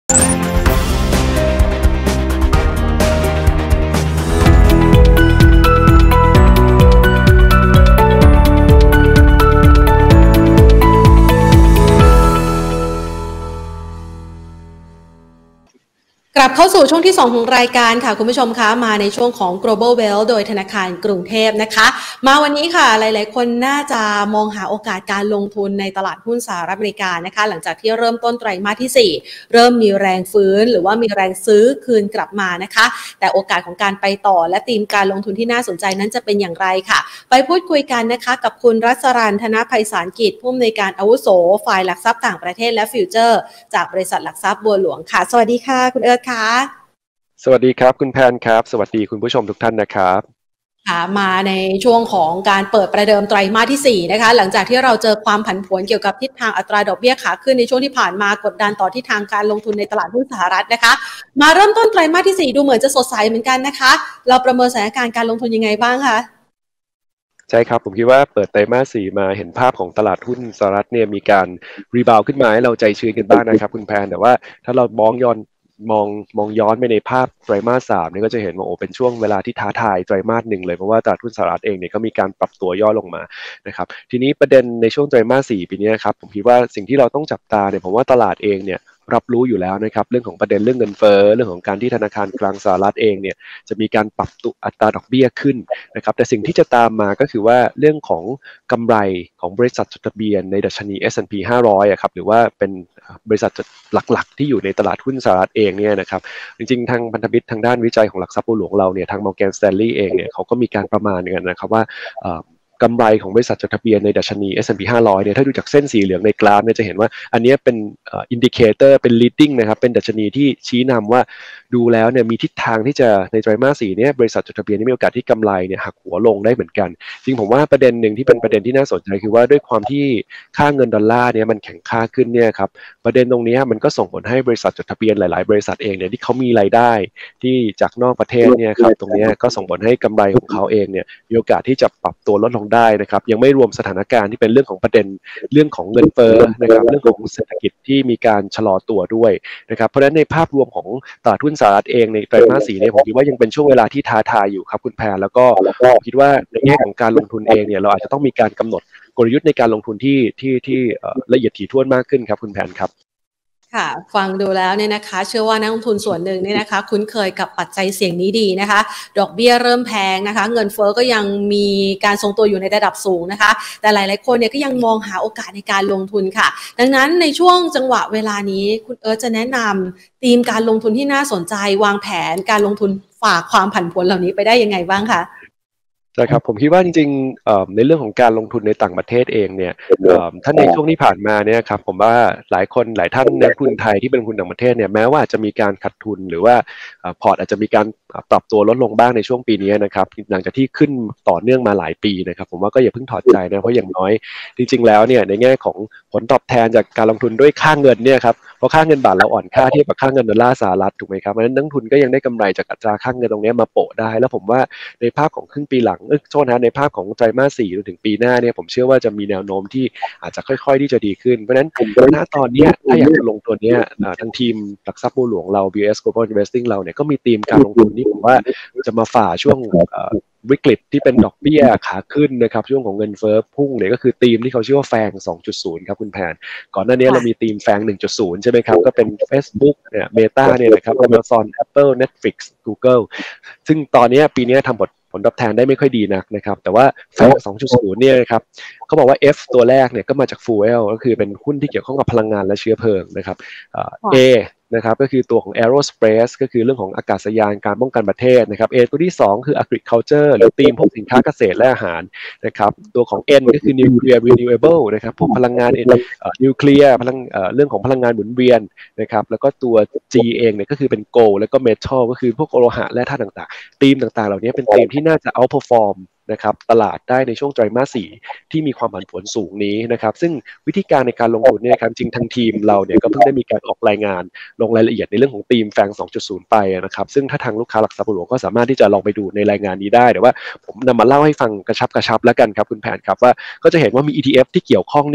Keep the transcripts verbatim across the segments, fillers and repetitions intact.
กลับเข้าสู่ช่วงที่สองของรายการค่ะคุณผู้ชมคะมาในช่วงของ Global Wealth โดยธนาคารกรุงเทพนะคะมาวันนี้ค่ะหลายๆคนน่าจะมองหาโอกาสการลงทุนในตลาดหุ้นสหรัฐอเมริกานะคะหลังจากที่เริ่มต้นไตรมาสที่สี่เริ่มมีแรงฟื้นหรือว่ามีแรงซื้อคืนกลับมานะคะแต่โอกาสของการไปต่อและธีมการลงทุนที่น่าสนใจนั้นจะเป็นอย่างไรค่ะไปพูดคุยกันนะคะกับคุณรัศรันธนไพศาลกิจผู้อำนวยการอาวุโสฝ่ายหลักทรัพย์ต่างประเทศและฟิวเจอร์จากบริษัทหลักทรัพย์บัวหลวงค่ะสวัสดีค่ะคุณเอิร์ธค่ะสวัสดีครับคุณแพนครับสวัสดีคุณผู้ชมทุกท่านนะครับค่ะมาในช่วงของการเปิดประเดิมไตรมาสที่สี่นะคะหลังจากที่เราเจอความผันผวนเกี่ยวกับทิศทางอัตราดอกเบี้ยขาขึ้นในช่วงที่ผ่านมากดดันต่อทิศทางการลงทุนในตลาดหุ้นสหรัฐนะคะมาเริ่มต้นไตรมาสที่สี่ดูเหมือนจะสดใสเหมือนกันนะคะเราประเมินสถานการณ์การลงทุนยังไงบ้างคะใช่ครับผมคิดว่าเปิดไตรมาสสี่มาเห็นภาพของตลาดหุ้นสหรัฐเนี่ยมีการรีบาวขึ้นมาให้เราใจชื้นกันบ้างนะครับคุณแพนแต่ว่าถ้าเรามองย้อนมองมองย้อนไปในภาพไตรมาสสามเนี่ยก็จะเห็นว่าโอ้เป็นช่วงเวลาที่ท้าทายไตรมาสหนึ่งเลยเพราะว่าตลาดหุ้นสหรัฐเองเนี่ยก็มีการปรับตัวย่อลงมานะครับทีนี้ประเด็นในช่วงไตรมาสสี่ปีนี้ครับผมคิดว่าสิ่งที่เราต้องจับตาเนี่ยผมว่าตลาดเองเนี่ยรับรู้อยู่แล้วนะครับเรื่องของประเด็นเรื่องเงินเฟ้อเรื่องของการที่ธนาคารกลางสหรัฐเองเนี่ยจะมีการปรับตัวอัตราดอกเบี้ยขึ้นนะครับแต่สิ่งที่จะตามมาก็คือว่าเรื่องของกำไรของบริษัทจดทะเบียนในดัชนี เอส แอนด์ พี ห้าร้อยอะครับหรือว่าเป็นบริษัทหลักๆที่อยู่ในตลาดหุ้นสหรัฐเองเนี่ยนะครับจริงๆทางพันธมิตรทางด้านวิจัยของหลักทรัพย์บัวหลวงเราเนี่ยทาง Morgan Stanley เองเนี่ยเขาก็มีการประมาณกันนะครับว่ากำไรของบริษัทจดทะเบียนในดัชนี เอส แอนด์ พี ห้าร้อยเนี่ยถ้าดูจากเส้นสีเหลืองในกราฟเนี่ยจะเห็นว่าอันนี้เป็นอินดิเคเตอร์เป็น leading นะครับเป็นดัชนีที่ชี้นำว่าดูแล้วเนี่ยมีทิศทางที่จะในไตรมาสสี่เนี่ยบริษัทจดทะเบียนนี่มีโอกาสที่กำไรเนี่ยหักหัวลงได้เหมือนกันจริงผมว่าประเด็นหนึ่งที่เป็นประเด็นที่น่าสนใจคือว่าด้วยความที่ค่าเงินดอลลาร์เนี่ยมันแข็งค่าขึ้นเนี่ยครับประเด็นตรงนี้มันก็ส่งผลให้บริษัทจดทะเบียนหลายๆบริษัทเองเนี่ยที่เขามีรายได้ที่จากนอกประเทศเนี่ยครับตรงนี้ก็ส่งผลให้กำไรของเขาเองเนี่ยมีโอกาสที่จะปรับตัวลดลงได้นะครับยังไม่รวมสถานการณ์ที่เป็นเรื่องของประเด็นเรื่องของเงินเฟ้อนะครับเรื่องของเศรษฐกิจที่มีการชะลอตัวด้วยนะครับเพราะฉะนั้นในภาพรวมของตลาดหุ้นสหรัฐเองในไตรมาสสี่เนี่ยผมคิดว่ายังเป็นช่วงเวลาที่ท้าทายอยู่ครับคุณแพรแล้วก็คิดว่าในแง่ของการลงทุนเองเนี่ยเราอาจจะต้องมีการกำหนดกลยุทธ์ในการลงทุนที่ที่ที่ละเอียดถี่ถ้วนมากขึ้นครับคุณแพรครับค่ะฟังดูแล้วเนี่ยนะคะเชื่อว่านักลงทุนส่วนหนึ่งเนี่ยนะคะคุ้นเคยกับปัจจัยเสี่ยงนี้ดีนะคะดอกเบี้ยเริ่มแพงนะคะเงินเฟ้อก็ยังมีการทรงตัวอยู่ในระดับสูงนะคะแต่หลายๆคนเนี่ยก็ยังมองหาโอกาสในการลงทุนค่ะดังนั้นในช่วงจังหวะเวลานี้คุณเอิร์ธจะแนะนำธีมการลงทุนที่น่าสนใจวางแผนการลงทุนฝ่าความผันผวนเหล่านี้ไปได้ยังไงบ้างคะใช่ครับผมคิดว่าจริงๆในเรื่องของการลงทุนในต่างประเทศเองเนี่ยถ้าในช่วงที่ผ่านมาเนี่ยครับผมว่าหลายคนหลายท่านนักลงทุนไทยที่เป็นลงทุนต่างประเทศเนี่ยแม้ว่าจะมีการขาดทุนหรือว่าพอร์ตอาจจะมีการปรับตัวลดลงบ้างในช่วงปีนี้นะครับหลังจากที่ขึ้นต่อเนื่องมาหลายปีนะครับผมว่าก็อย่าเพิ่งถอดใจนะเพราะอย่างน้อยจริงๆแล้วเนี่ยในแง่ของผลตอบแทนจากการลงทุนด้วยค่าเงินเนี่ยครับเพราะค่าเงินบาทเราอ่อนค่าเทียบกับค่าเงินดอลลาร์สหรัฐถูกไหมครับเพราะฉะนั้นนักลงทุนก็ยังได้กำไรจากอัตราค่าเงินตรงนี้มาโปะได้แล้วผมว่าในภาพของครึ่งปีหลังเออโทษนะในภาพของไตรมาสสี่จนถึงปีหน้าเนี่ยผมเชื่อว่าจะมีแนวโน้มที่อาจจะค่อยๆที่จะดีขึ้นเพราะฉะนั้นณตอนนี้ถ้าอยากจะลงตัวเนี้ยทางทีมหลักทรัพย์บัวหลวงเรา บี เอส Global Investing เราเนี่ยก็มีธีมการลงทุนที่ผมว่าจะมาฝ่าช่วงวิกฤตที่เป็นดอกเบี้ยขาขึ้นนะครับช่วงของเงินเฟ้อพุ่งเนี่ยก็คือธีมที่เขาชื่อว่าแฟง สองจุดศูนย์ ครับคุณแพนก่อนหน้านี้เรามีธีมแฟง หนึ่งจุดศูนย์ ใช่ไหมครับก็เป็น Facebook เนี่ย Meta เนี่ยนะครับ Amazon Apple Netflix Google ซึ่งตอนนี้ปีนี้ทำผลผลตอบแทนได้ไม่ค่อยดีนักนะครับแต่ว่าแฟง สองจุดศูนย์ เนี่ยนะครับเขาบอกว่า F ตัวแรกเนี่ยก็มาจาก Fuel ก็คือเป็นหุ้นที่เกี่ยวข้องกับพลังงานและเชื้อเพลิงนะครับ Aนะครับก็คือตัวของ Aerospace ก็คือเรื่องของอากาศยานการป้องกันประเทศนะครับ A ตัวที่สองคือ Agriculture หรือธีมพวกสินค้าเกษตรและอาหารนะครับตัวของ N ก็คือ Nuclear Renewable นะครับพวกพลังงานนิวเคลียร์พลังเรื่องของพลังงานหมุนเวียนนะครับแล้วก็ตัว G เองเนี่ยก็คือเป็น Gold แล้วก็ Metal ก็คือพวกโลหะและธาตุต่างๆธีมต่างๆเหล่านี้เป็นธีมที่น่าจะ outperformนะครับตลาดได้ในช่วงไตรมาสสี่ที่มีความผันผวนสูงนี้นะครับซึ่งวิธีการในการลงทุนเนี่ยครับจริงทางทีมเราเนี่ยก็เพิ่งได้มีการออกรายงานลงรายละเอียดในเรื่องของธีมแฟง สองจุดศูนย์ ไปนะครับซึ่งถ้าทางลูกค้าหลักทรัพย์บัวหลวงก็สามารถที่จะลองไปดูในรายงานนี้ได้แต่ว่าผมนำมาเล่าให้ฟังกระชับกระชับแล้วกันครับคุณแผนครับว่าก็จะเห็นว่ามี อี ที เอฟ ที่เกี่ยวข้องเนี่ยครับ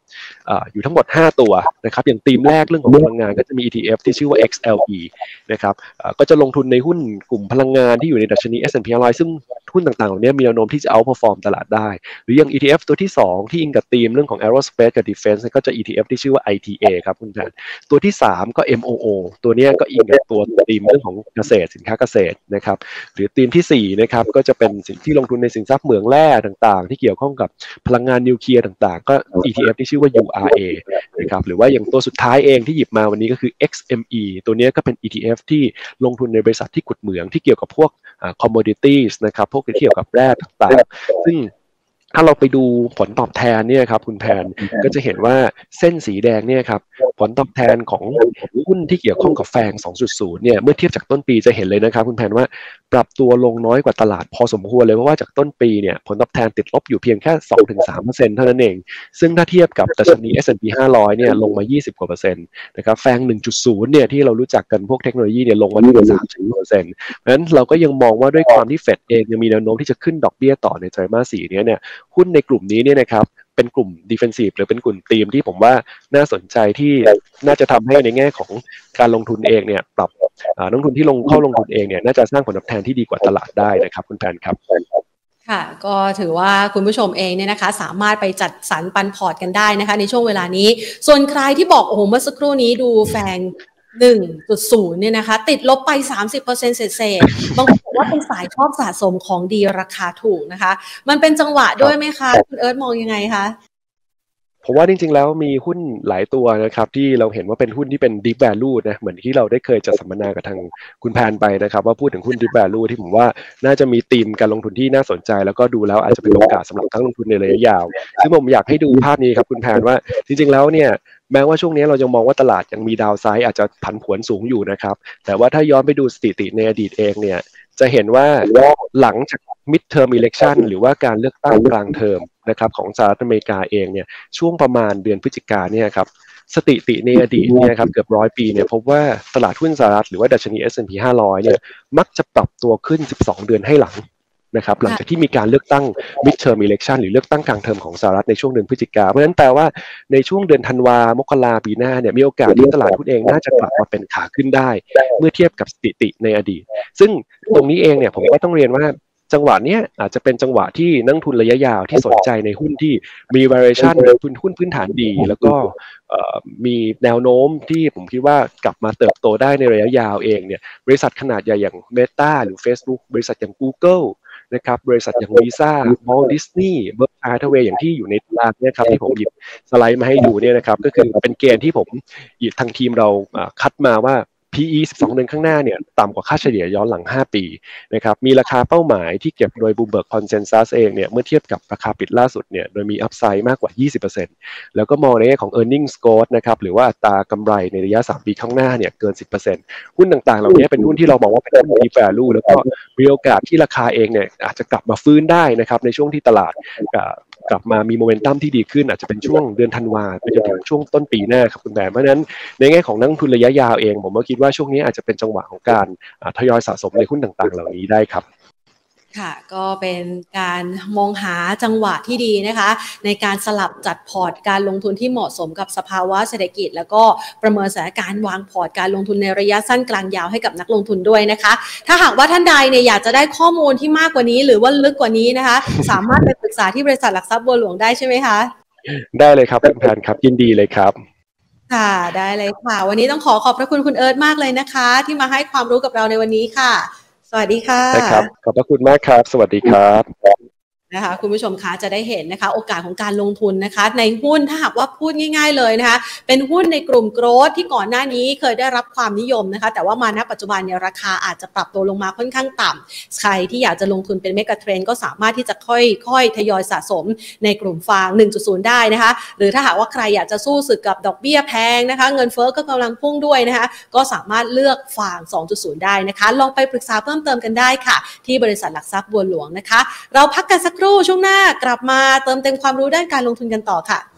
อยู่ทั้งหมดห้าตัวนะครับอย่างธีมแรกเรื่องของพลังงานก็จะมี อี ที เอฟ ที่ชื่อว่า เอ็กซ์ แอล อี นะครับก็จะลงทุนในหุ้นกลุ่มพลังงานที่อยู่ในดัชนี เอส แอนด์ พี ห้าร้อยซึ่งหุ้นต่างๆเหล่านี้มีแนวโน้มที่จะ outperform ตลาดได้หรืออย่าง อี ที เอฟ ตัวที่สองที่อิงกับธีมเรื่องของ aerospace กับ defense ก็จะ อี ที เอฟ ที่ชื่อว่า ไอ ที เอ ครับคุณแทนตัวที่สามก็ เอ็ม โอ โอ ตัวนี้ก็อิงกับตัวธีมเรื่องของเกษตรสินค้าเกษตรนะครับหรือธีมที่สี่นะครับก็จะเป็นสินที่ลงทุนในสินทรัพย์เหมืองแร่ต่างๆที่เกี่ยวข้องกับพลังงานนิวเคลียร์ต่างๆก็ อี ที เอฟ ที่ชื่อว่า ยู อาร์ เอ นะครับหรือว่าอย่างตัวสุดท้ายเองที่หยิบมาวันนี้ก็คือ เอ็กซ์ เอ็ม อี ตัวนี้ก็เป็น อี ที เอฟ ที่ลงทุนในบริษัทที่ขุดเหมืองที่เกี่ยวกับพวก commodities นะครับพวกที่เกี่ยวกับแร่ต่างๆซึ่งถ้าเราไปดูผลตอบแทนเนี่ยครับคุณแพนก็จะเห็นว่าเส้นสีแดงเนี่ยครับผลตอบแทนของหุ้นที่เกี่ยวข้องกับแฟง สองจุดศูนย์ เนี่ยเมื่อเทียบจากต้นปีจะเห็นเลยนะครับคุณแพนว่าปรับตัวลงน้อยกว่าตลาดพอสมควรเลยเพราะว่าจากต้นปีเนี่ยผลตอบแทนติดลบอยู่เพียงแค่ สองถึงสามเปอร์เซ็นต์ เท่านั้นเองซึ่งถ้าเทียบกับดัชนี เอส แอนด์ พี ห้าร้อยเนี่ยลงมายี่สิบกว่าเปอร์เซ็นต์นะครับแฟง หนึ่งจุดศูนย์ เนี่ยที่เรารู้จักกันพวกเทคโนโลยีเนี่ยลงมาถึง สามสิบเปอร์เซ็นต์ เพราะฉะนั้นเราก็ยังมองว่าด้วยความที่เฟดเองยังมีแนวโน้มที่จะขึ้นดอกเบี้ยต่อในไตรมาสสี่นี้เนี่ยหุ้นในกลุ่มนี้เนี่ยนะครับเป็นกลุ่ม defensive หรือเป็นกลุ่มธีมที่ผมว่าน่าสนใจที่น่าจะทำให้ในแง่ของการลงทุนเองเนี่ยปรับนักลงทุนที่ลงเข้าลงทุนเองเนี่ยน่าจะสร้างผลตอบแทนที่ดีกว่าตลาดได้นะครับคุณแพนครับค่ะก็ถือว่าคุณผู้ชมเองเนี่ยนะคะสามารถไปจัดสรรปันพอร์ตกันได้นะคะในช่วงเวลานี้ส่วนใครที่บอกโอ้โหเมื่อสักครู่นี้ดูแฟง หนึ่งจุดศูนย์ เนี่ยนะคะติดลบไป สามสิบเปอร์เซ็นต์ เศษๆบางคนบอกว่าเป็นสายชอบสะสมของดีราคาถูกนะคะมันเป็นจังหวะด้วยไหมคะคุณเอิร์ธมองยังไงคะผมว่าจริงๆแล้วมีหุ้นหลายตัวนะครับที่เราเห็นว่าเป็นหุ้นที่เป็น deep value นะเหมือนที่เราได้เคยจัดสัมมนากับทางคุณแพนไปนะครับว่าพูดถึงหุ้น deep value ที่ผมว่าน่าจะมีธีมการลงทุนที่น่าสนใจแล้วก็ดูแล้วอาจจะเป็นโอกาสสำหรับนักลงทุนในระยะยาวซึ่งผมอยากให้ดูภาพนี้ครับคุณแพนว่าจริงๆแล้วเนี่ยแม้ว่าช่วงนี้เรายังมองว่าตลาดยังมีดาวไซด์อาจจะผันผวนสูงอยู่นะครับแต่ว่าถ้าย้อนไปดูสถิติในอดีตเองเนี่ยจะเห็นว่าหลังจาก mid term election หรือว่าการเลือกตั้งกลางเทอมนะครับของสหรัฐอเมริกาเองเนี่ยช่วงประมาณเดือนพฤศจิกายนเนี่ยครับสถิติในอดีตเนี่ยครับเกือบร้อยปีเนี่ยพบว่าตลาดหุ้นสหรัฐหรือว่าดัชนี เอส แอนด์ พี ห้าร้อยเนี่ยมักจะปรับตัวขึ้นสิบสองเดือนให้หลังนะครับหลังจากที่มีการเลือกตั้ง mid term election หรือเลือกตั้งกลางเทอมของสหรัฐในช่วงเดือนพฤศจิกายนเพราะฉะนั้นแปลว่าในช่วงเดือนธันวามกราปีหน้าเนี่ยมีโอกาสที่ตลาดหุ้นเองน่าจะกลับมาเป็นขาขึ้นได้เมื่อเทียบกับสถิติในอดีตซึ่งตรงนี้เองเนี่ยผมก็ต้องเรียนว่าจังหวะนี้อาจจะเป็นจังหวะที่นักทุนระยะยาวที่สนใจในหุ้นที่มี valuation หรือหุ้นหุ้นพื้นฐานดีแล้วก็มีแนวโน้มที่ผมคิดว่ากลับมาเติบโตได้ในระยะยาวเองเนี่ยบริษัทขนาดใหญ่อย่าง Meta หรือ Facebook บริษัทอย่าง Google นะครับบริษัทอย่าง Visa Walt Disney Berkshire Hathaway อย่างที่อยู่ในตารางเนี่ยครับที่ผมหยิบสไลด์มาให้ดูเนี่ยนะครับก็คือเป็นเกณฑ์ที่ผมทางทีมเราคัดมาว่าพี อี สิบสองเดือนข้างหน้าเนี่ยต่ำกว่าค่าเฉลี่ยย้อนหลังห้าปีนะครับมีราคาเป้าหมายที่เก็บโดย Bloomberg Consensus เองเนี่ยเมื่อเทียบกับราคาปิดล่าสุดเนี่ยโดยมีอัพไซด์มากกว่า ยี่สิบเปอร์เซ็นต์ แล้วก็มองในแง่ของ earnings growth นะครับหรือว่าอัตรากำไรในระยะสามปีข้างหน้าเนี่ยเกิน สิบเปอร์เซ็นต์ หุ้นต่างๆเหล่านี้เป็นหุ้นที่เรามองว่าเป็นหุ้น deep value แล้วก็มีโอกาสที่ราคาเองเนี่ยอาจจะกลับมาฟื้นได้นะครับในช่วงที่ตลาดกลับมามีโมเมนตัมที่ดีขึ้นอาจจะเป็นช่วงเดือนธันวาไปจนถึงช่วงต้นปีหน้าครับคุณแบมเพราะฉะนั้นในแง่ของนักลงทุนระยะยาวเองผมก็คิดว่าช่วงนี้อาจจะเป็นจังหวะของการทยอยสะสมในหุ้นต่างๆเหล่านี้ได้ครับค่ะก็เป็นการมองหาจังหวะที่ดีนะคะในการสลับจัดพอร์ตการลงทุนที่เหมาะสมกับสภาวะเศรษฐกิจแล้วก็ประเมินสถานการณ์วางพอร์ตการลงทุนในระยะสั้นกลางยาวให้กับนักลงทุนด้วยนะคะถ้าหากว่าท่านใดเนี่ยอยากจะได้ข้อมูลที่มากกว่านี้หรือว่าลึกกว่านี้นะคะสามารถไปปรึกษาที่บริษัทหลักทรัพย์บัวหลวงได้ใช่ไหมคะได้เลยครับคุณแพนครับยินดีเลยครับค่ะได้เลยค่ะวันนี้ต้องขอขอบพระคุณคุณเอิร์ธมากเลยนะคะที่มาให้ความรู้กับเราในวันนี้ค่ะสวัสดีค่ะได้ครับขอบพระคุณมากครับสวัสดีครับนะคะคุณผู้ชมคะจะได้เห็นนะคะโอกาสของการลงทุนนะคะในหุ้นถ้าหากว่าพูดง่ายๆเลยนะคะเป็นหุ้นในกลุ่มโกรทที่ก่อนหน้านี้เคยได้รับความนิยมนะคะแต่ว่ามาณปัจจุบันเนี่ยราคาอาจจะปรับตัวลงมาค่อนข้างต่ำใครที่อยากจะลงทุนเป็นเมกะเทรนด์ก็สามารถที่จะค่อยๆทยอยสะสมในกลุ่มฟาง หนึ่งจุดศูนย์ ได้นะคะหรือถ้าหากว่าใครอยากจะสู้ศึกกับดอกเบี้ยแพงนะคะเงินเฟ้อก็กำลังพุ่งด้วยนะคะก็สามารถเลือกฟาง สองจุดศูนย์ ได้นะคะลองไปปรึกษาเพิ่มเติมกันได้ค่ะที่บริษัทหลักทรัพย์บัวหลวงนะคะเราพักกันสักครู่ช่วงหน้ากลับมาเติมเต็มความรู้ด้านการลงทุนกันต่อค่ะ